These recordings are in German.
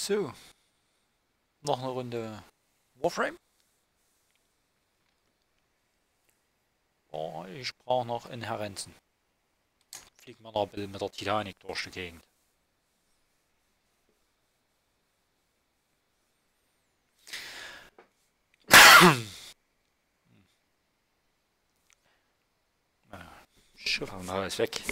So, noch eine Runde Warframe. Oh, ich brauche noch Inherenzen. Fliegen wir noch ein bisschen mit der Titanic durch die Gegend. Schiff haben wir alles weg.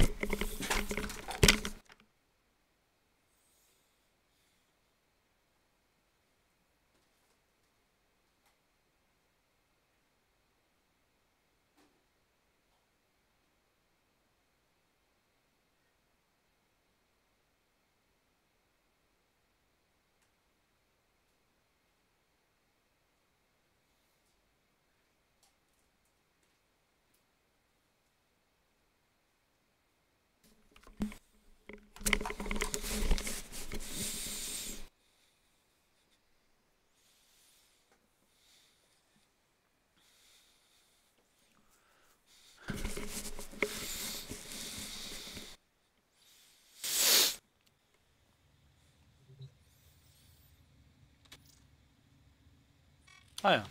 Ah ja.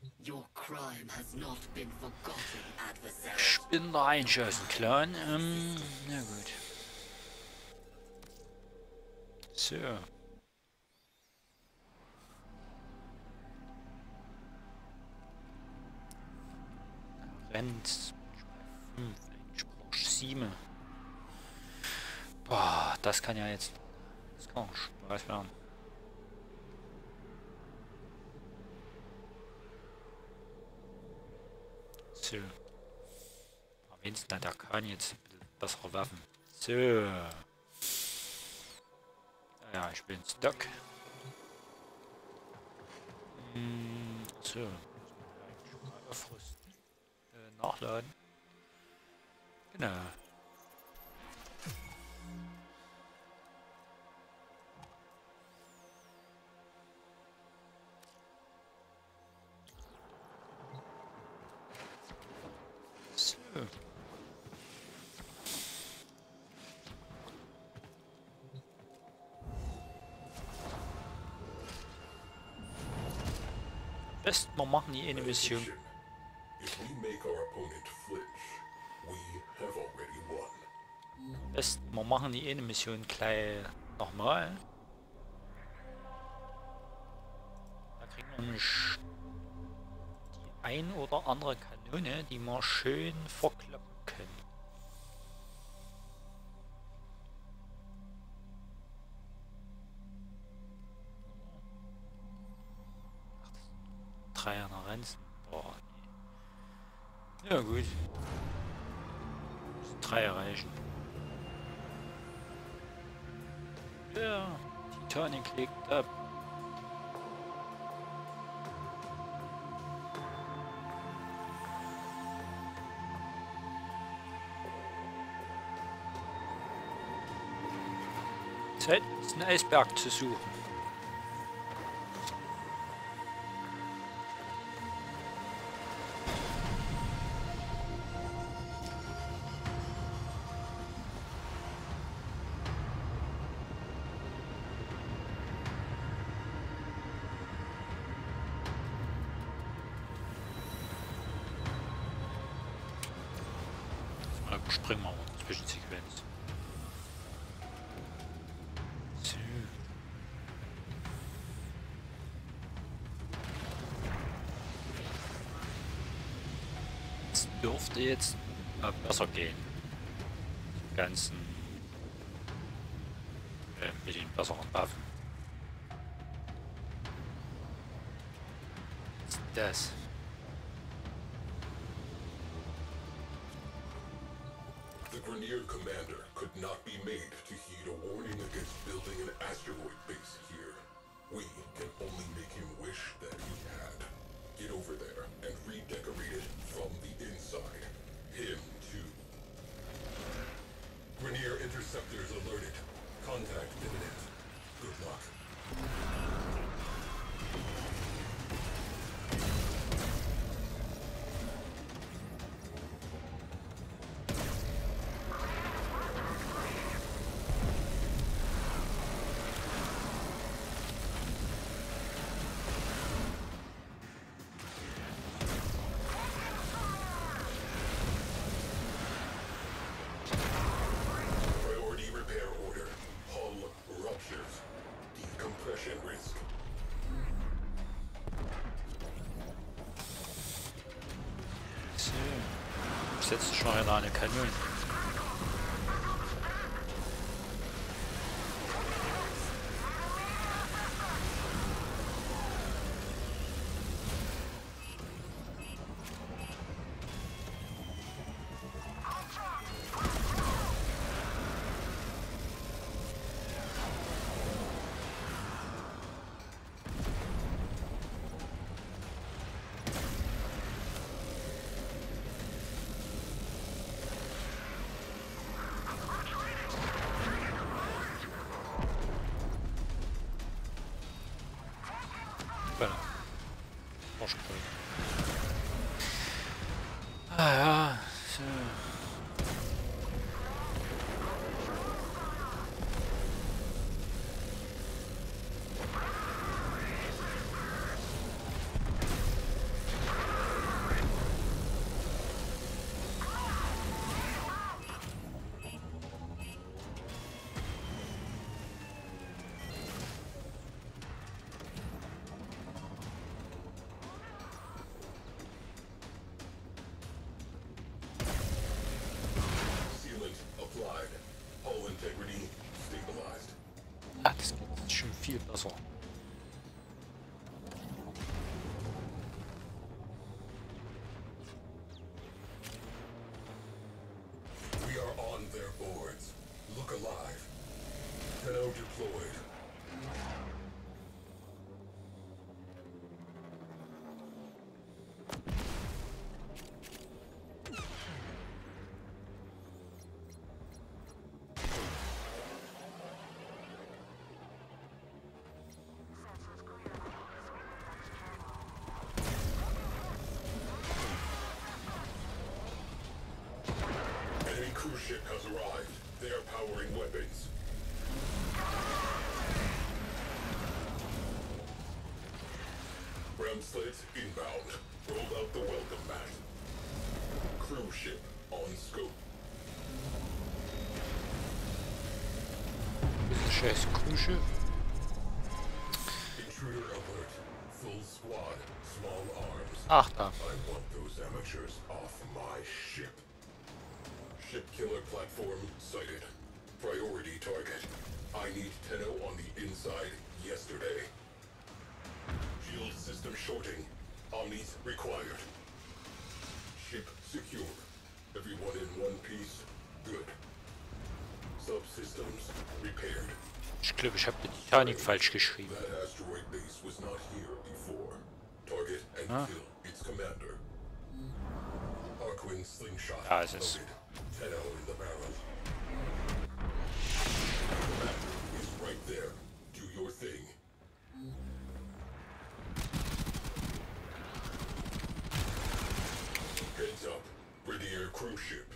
Spinner einschießen, Clan. Na gut. So. Rennt. 5, ich brauche 7. Boah, das kann ja jetzt. Das kann auch Spaß werden. So. Am wenigsten hat der Kahn jetzt bessere Waffen. So. Ja, ich bin stuck. So. Aufrüsten. Nachladen. Genau. So. Best, wir machen die eine Mission. Best, wir machen die eine Mission gleich nochmal. Da kriegen wir nämlich die ein oder andere Kanone, die wir schön verklappen können. Dreier Renzen. Boah, nee. Ja gut. 3 erreichen. Ja, Titanic legt ab. Zeit ist ein Eisberg zu suchen. Springen wir mal Zwischensequenz. So. Es dürfte jetzt besser gehen. Die ganzen mit den besseren Waffen. Was ist das? The Grineer commander could not be made to heed a warning against building an asteroid base here. We can only make him wish that he had. Get over there and redecorate it from the inside. Him too. Grineer interceptors alerted. Contact imminent. Good luck. setzt sich noch eine Kanone. Ah ja, so. Ah, das geht schon viel besser. We are on their boards. Look alive. Tenno deployed. Enemy cruise ship has arrived. They are powering weapons. Ram slates inbound. Roll out the welcome mat. Cruise ship on scope. Diese scheiß Kusche. Intruder alert. Full squad. Small arms. Ach da. I want those amateurs off my ship. Ship killer platform sighted. Priority target. I need Tenno on the inside yesterday. Shield system shorting. Omnis required. Ship secure. Everyone in one piece. Good. Subsystems repaired. Ich glaube, ich habe die Titanic falsch geschrieben. That asteroid base was not here before. Target and kill its commander. Arquin slingshot Da ist es. loaded. Tenno in the barrel. Commander is right there. Do your thing. Heads up. Brigadier cruise ship.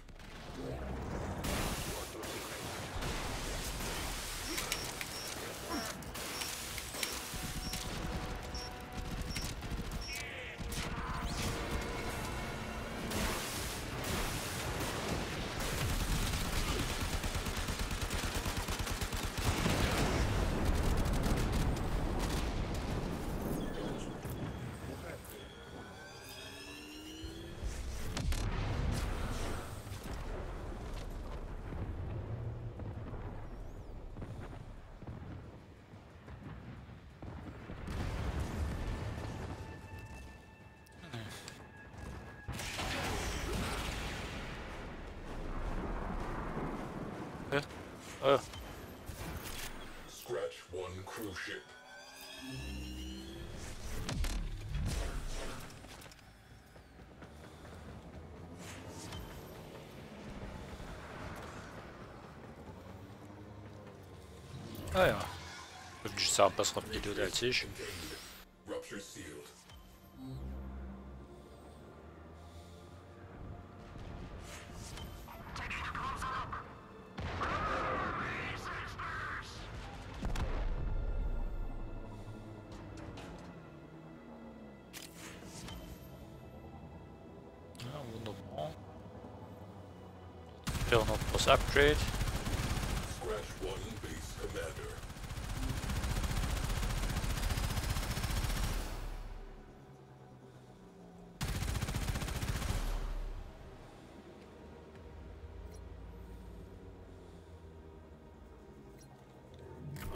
Scratch one cruise ship. Ah ja. Hoffentlich ist er ein besserer Pilot als ich. Contained. Rupture sealed. Ja, wunderbar. Hier noch das Upgrade. Scratch one base commander.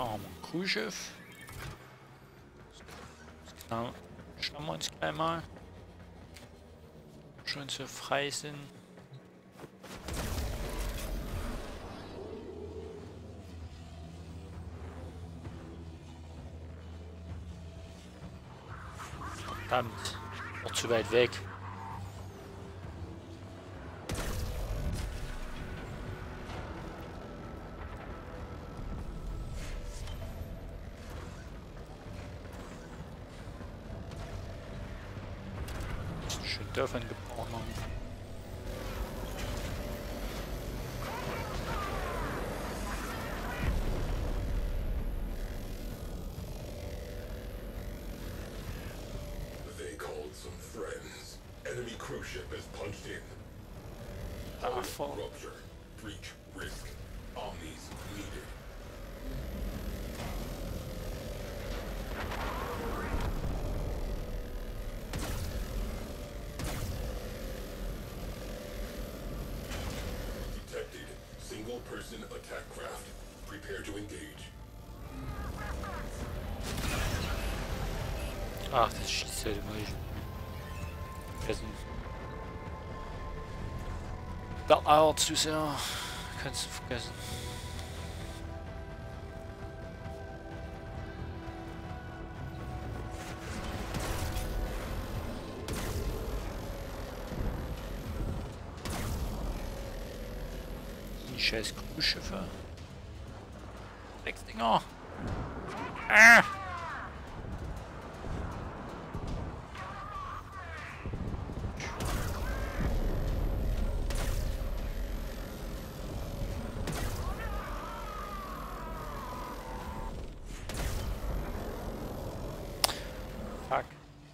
Da haben wir ein Crewschiff. Das schauen wir uns gleich mal. Schon so frei sind. Verdammt, noch zu weit weg. Schön Dörfern gebaut haben. They called some friends. Enemy cruise ship is punched in. Davor. Rupture. Breach risk. Omnis needed. Detected. Single person attack craft. Prepare to engage. Ach, das schießt halt immer. Vergessen. Der eiert zu sehr. Kannst du vergessen. Die scheiß Cruise-Schiffe. 6 Dinger. Ah! Fuck.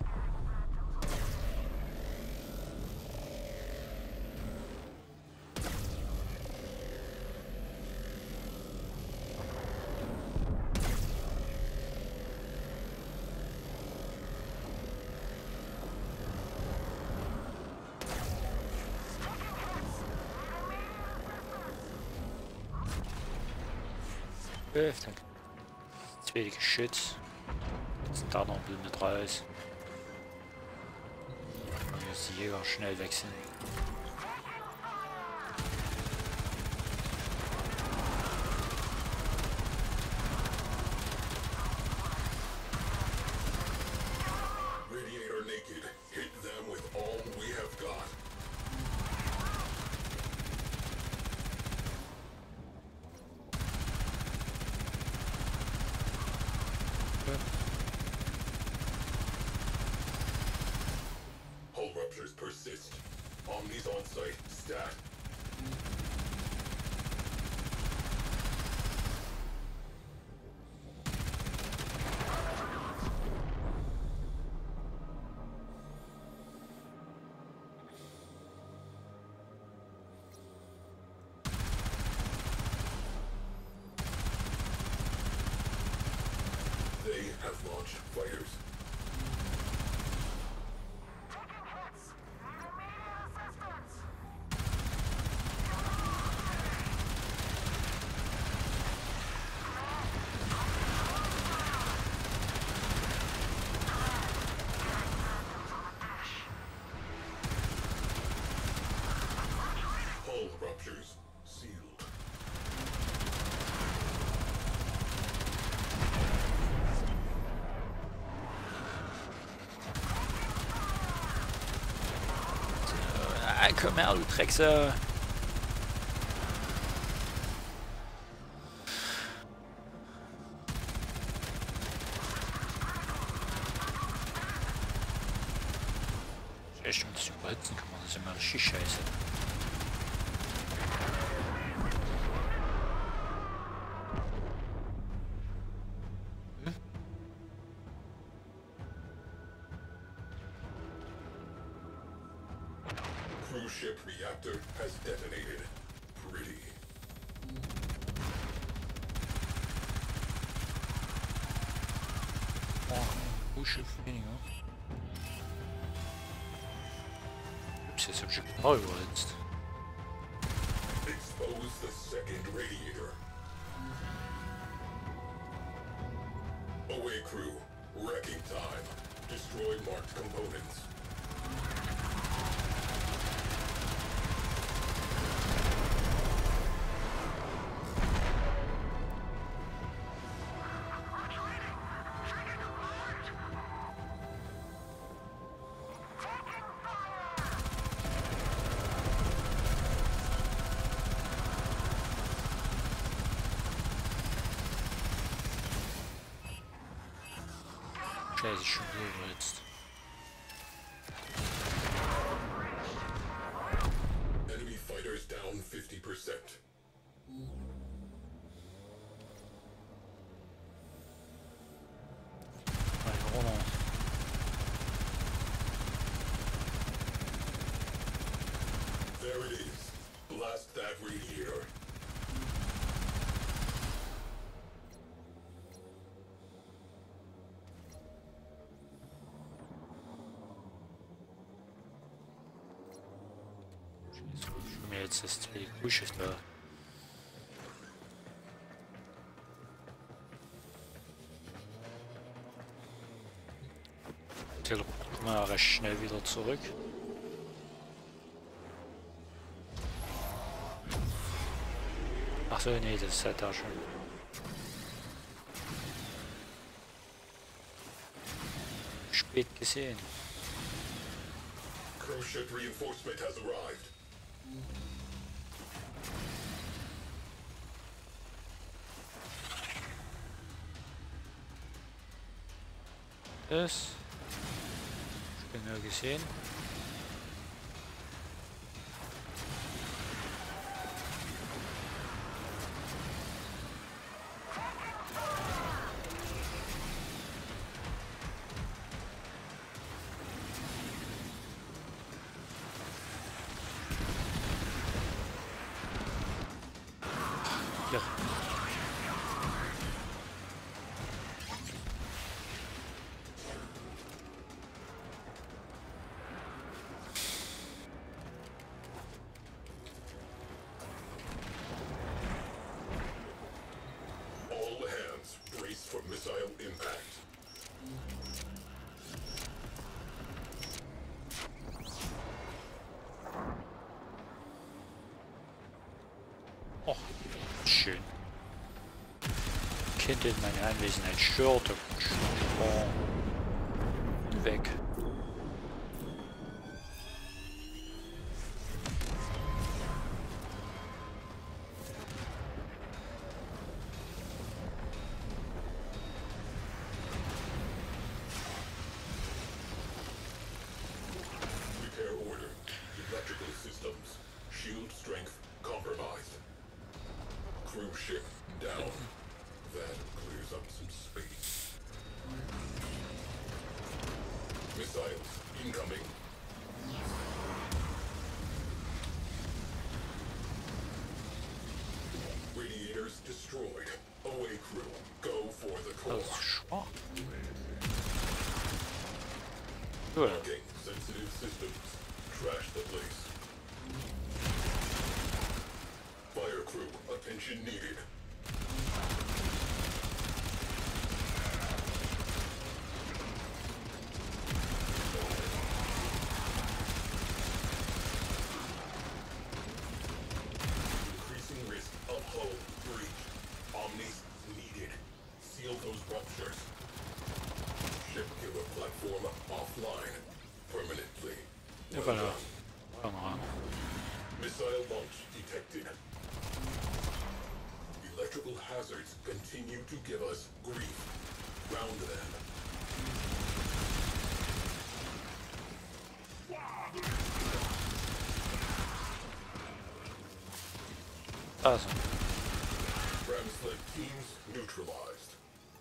Dann zweite Geschütz. Jetzt da noch ein bisschen mit raus. Dann muss die Jäger schnell wechseln. Radiator naked. Hit them with all we have got. Hull ruptures persist. Omnis on site. Stat. They have launched fighters. Hull ruptures. Sealed. Komm her, du Drecksau. Echt, um das überhitzen kann man, das ist immer richtig scheiße. Cruise ship reactor has detonated. Pretty. Oh, Schiff weniger. Ups, jetzt hab ich genau überhitzt. Expose the second radiator. Okay, crew. Wrecking time. Destroy marked components. Scheiße, schon wieder jetzt. Enemy fighters down 50%. There it is. Blast that radiator. Mir jetzt das Telegrafschiff da. Teleport mal recht schnell wieder zurück. Ach so, nee, das ist halt da schon. Spät gesehen. Cruise ship reinforcement has arrived. Das. Ich bin nur gesehen. Ja. All hands, brace for missile impact. Oh, schön. Kind in meine Anwesenheit stört und weg. Repair order. Electrical systems. Shield strength compromised. Cruise ship down. That clears up some space. Missiles incoming. Radiators destroyed. Away crew. Go for the Das core. ist schwach. Cool. Blocking sensitive systems. Trash the place. Fire crew, attention needed. Increasing risk of hull breach. Omnis needed. Seal those ruptures. Ship killer platform offline. Permanently. Ja, Well genau. done. Mal. Missile launch detected. Electrical hazards continue to give us grief. Round them. Also, Ramsled teams neutralized.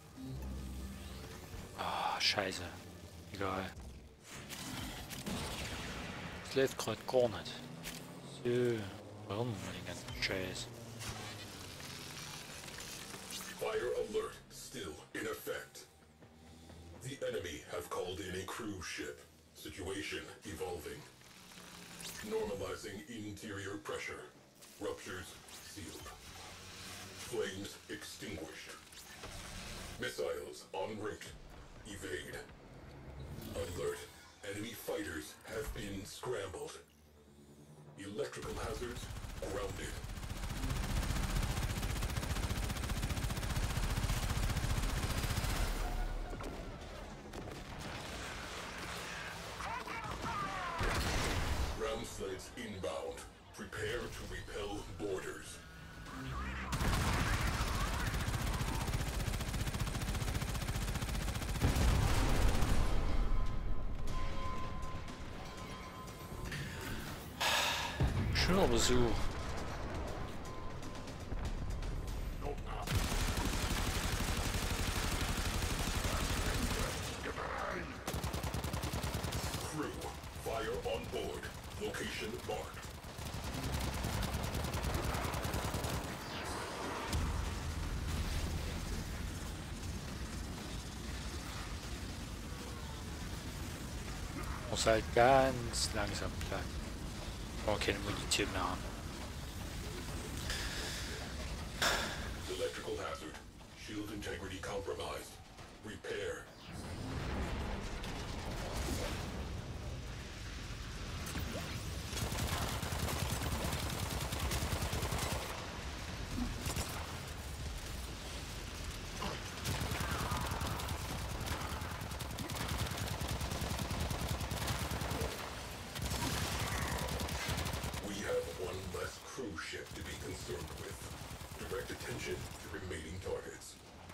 ah, scheiße. Egal. Es läuft gerade gar nicht. So, warum mal den ganzen Scheiß? Fire alert still in effect. The enemy have called in a cruise ship. Situation evolving. Normalizing interior pressure. Ruptures sealed. Flames extinguished. Missiles on en route. Evade. Alert. Enemy fighters have been scrambled. Electrical hazards grounded. Ground sleds inbound. Prepare to repel boarders. Schöner Besuch. Crew, fire on board. Location marked. Muss halt ganz langsam bleiben. Oh, keine Munition mehr haben. Electrical hazard. Shield integrity compromised. Repair. We have one less cruise ship to be concerned with. Direct attention to remaining targets.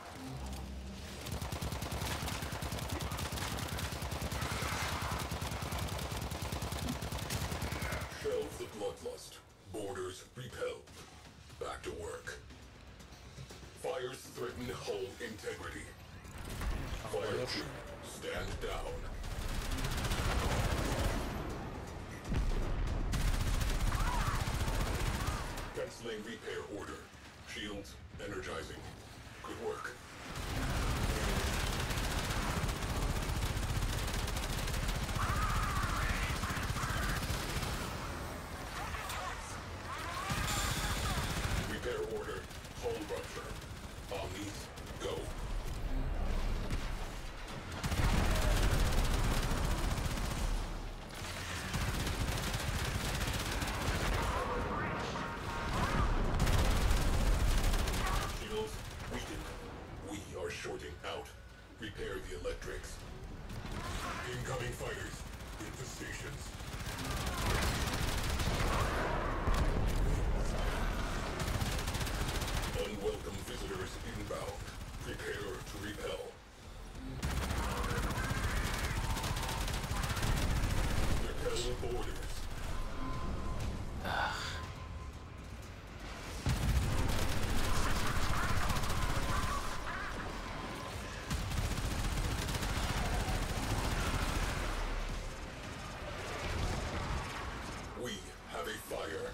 Shelve the bloodlust. Borders repelled. Back to work. Fires threaten hull integrity. Fire crew, stand down. Canceling repair order. Shields energizing. Good work. Repair order. Hull rupture. Omnis, go. Shields weakened. We are shorting out. Repair the electrics. Incoming fighters. Into stations. Unwelcome visitors inbound. Prepare to repel. Repel borders. We have a fire.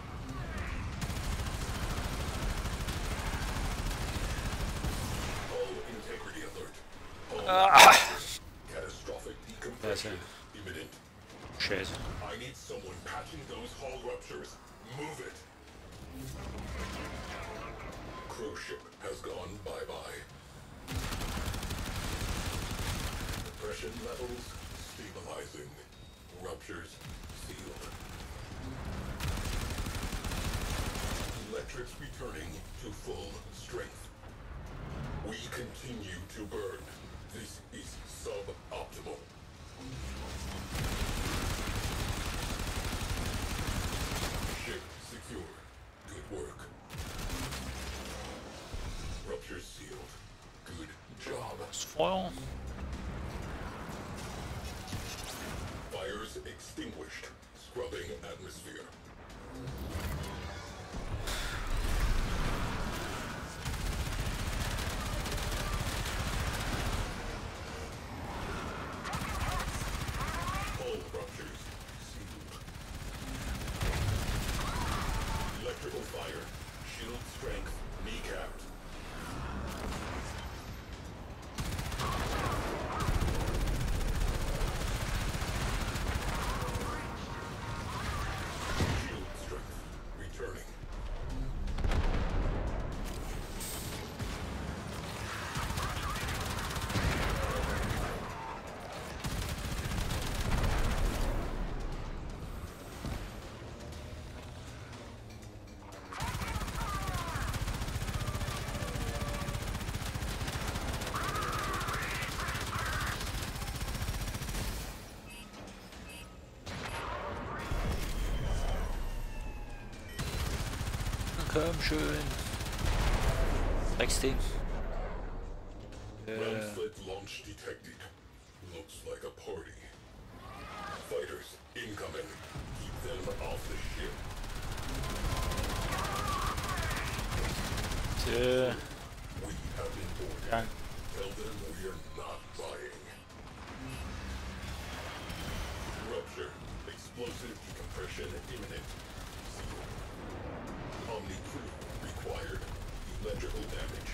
Hull integrity alert. Hull catastrophic decompression imminent. Scheiße. I need someone patching those hull ruptures. Move it. Cruise ship has gone bye-bye. Depression levels stabilizing. Ruptures sealed. Electrics returning to full strength. We continue to burn. This is suboptimal. Ship secure. Good work. Ruptures sealed. Good job. Das Feuer. Fires extinguished. Scrubbing atmosphere. Hull ruptures sealed. Electrical fire. Shield strength kneecapped. Komm schön. Drecksding. Ramsled launch detected. Looks like a party. Fighters incoming. Keep them off the ship. So. We have been ordered. Ja. Tell them we're not buying. Rupture. Explosive decompression imminent. Seal. Omni crew required. Electrical damage.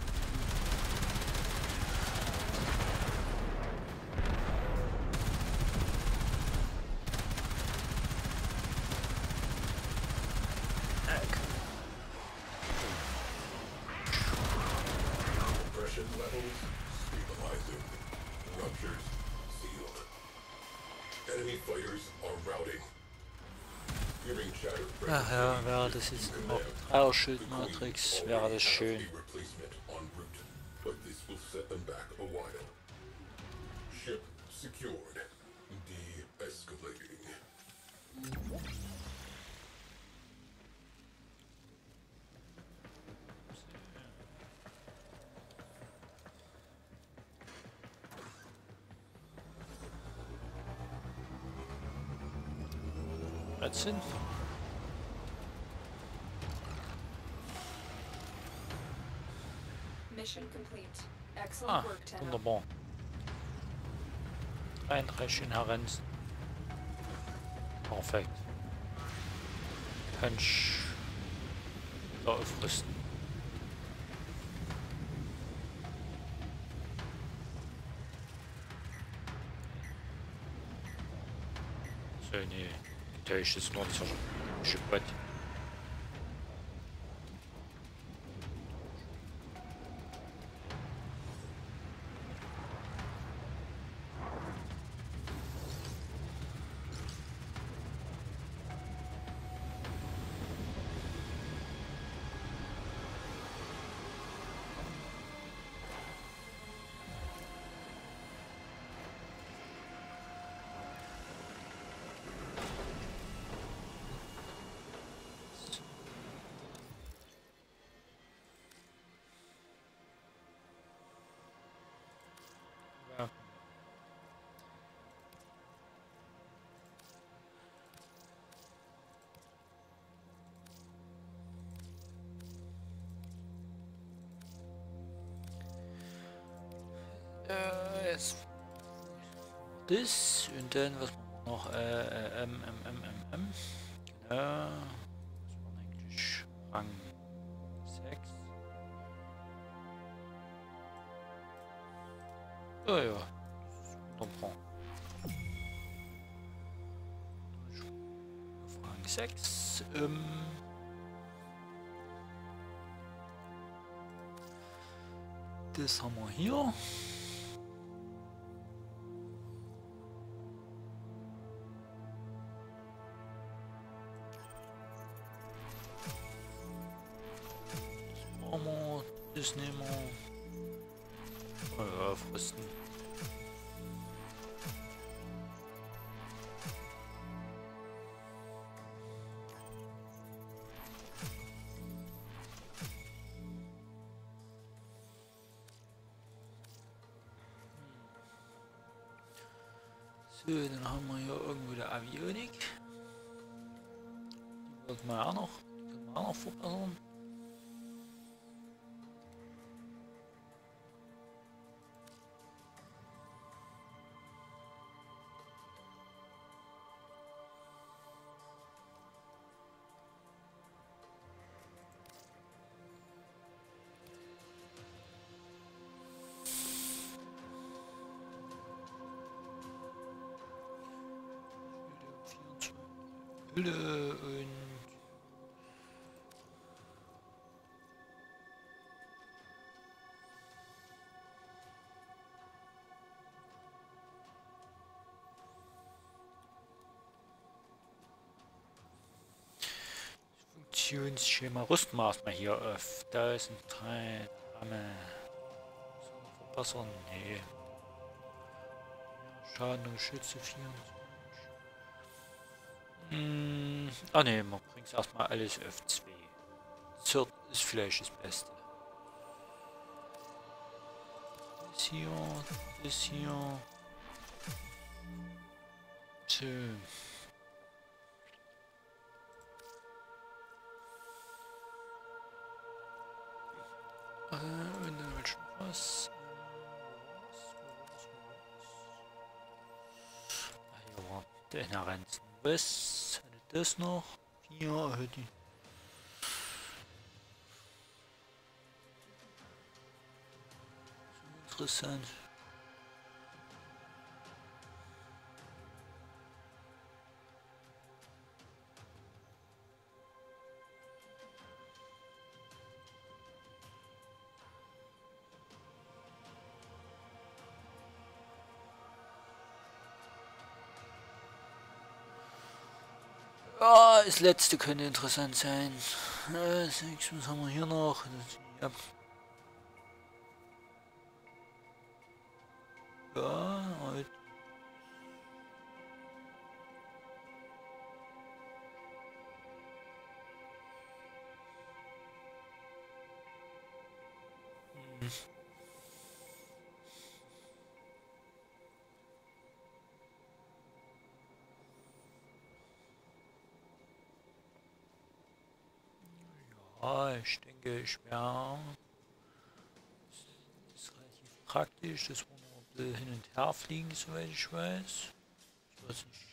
Compression levels stabilizing. Ruptures sealed. Enemy fighters are routing. Hearing chatter. Ach ja, wäre das jetzt noch Dreierschild-Matrix, wäre das schön. Replacement en route, but this will set them back a while. Ship secured. De-escalating. Sind. Mission complete. Excellent work, Tenno. Wunderbar. 33 Inherenz. Perfekt. Kann ich da aufrüsten. So, nee. Der ist jetzt nur ein Stück weit. Ja. Jetzt das und dann was noch genau, das war eigentlich Rang 6. Ja, ja, wunderbar. Rang 6. Das haben wir hier. Das nehmen wir. Ja, fristen. So, dann haben wir hier irgendwo der Avionik. Die wollten wir auch noch. Die können wir auch noch verbessern. Hülle und Funktionsschema rüsten wir erstmal hier auf. Da ist ein Teil. Verbessern? Nee. Schaden und Schütze 24. Ah ne, man bringt erstmal alles auf 2. Zert ist vielleicht das Beste. Das hier, das hier. So. Und dann willst du noch was? Hier war der Inherenzen. Was? Hatte das noch? Hier hätte ich. So interessant. Ja, das letzte könnte interessant sein. Was haben wir hier noch? Ja. Ja, halt. Ja, ich denke, ich werde. Das ist relativ praktisch, dass wir nur ein bisschen hin und her fliegen, soweit ich weiß. Ich weiß nicht.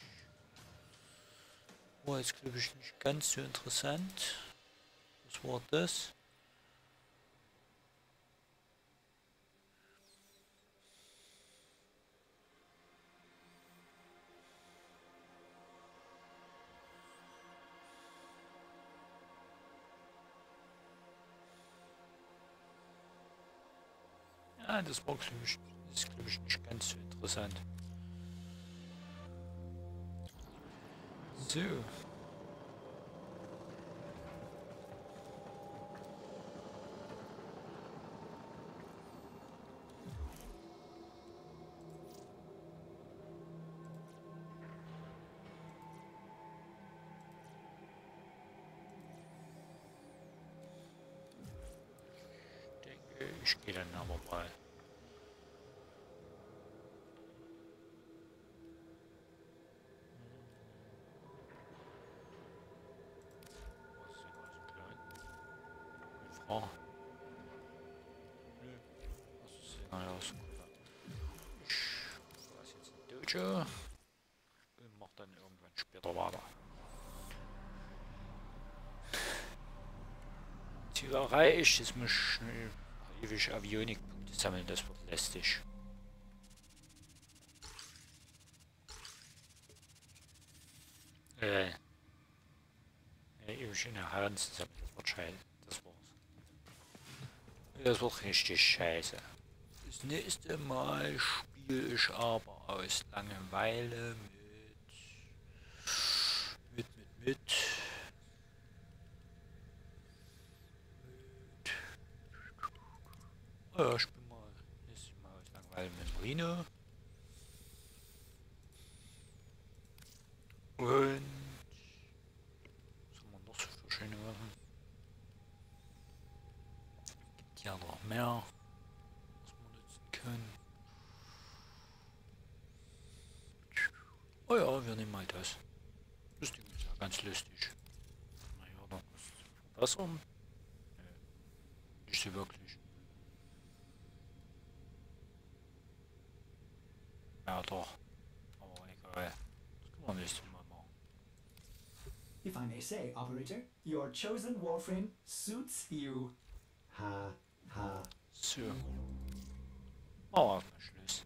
War jetzt, glaube ich, nicht ganz so interessant. Was war das? Ja, das war, glaube ich, das ist, glaube ich, nicht ganz so interessant. So. Ich gehe dann aber mal. Was ist denn aus? Ich lasse jetzt ein Dojo und mach dann irgendwann später weiter. Ziel erreicht, jetzt muss ich schnell ewig Avionik-Punkte sammeln, das wird lästig. Ewig in der Hand sammeln, das wird scheiße. Das wird richtig scheiße. Das nächste Mal spiele ich aber aus Langeweile mit. Oh ja, ich bin mal nächstes Mal aus Langeweile mit Marino. Und was haben wir noch so für schöne Sachen? Gibt ja noch mehr, was wir nutzen können. Oh ja, wir nehmen mal das. Das Ding ist ja ganz lustig. Na ja, dann ist es verbessern. Nee, nicht so wirklich. Ja doch, aber egal. Das können wir nächstes Mal machen. If I may say, Operator, your chosen warframe suits you. Ha, ha. So. Machen wir erstmal Schluss.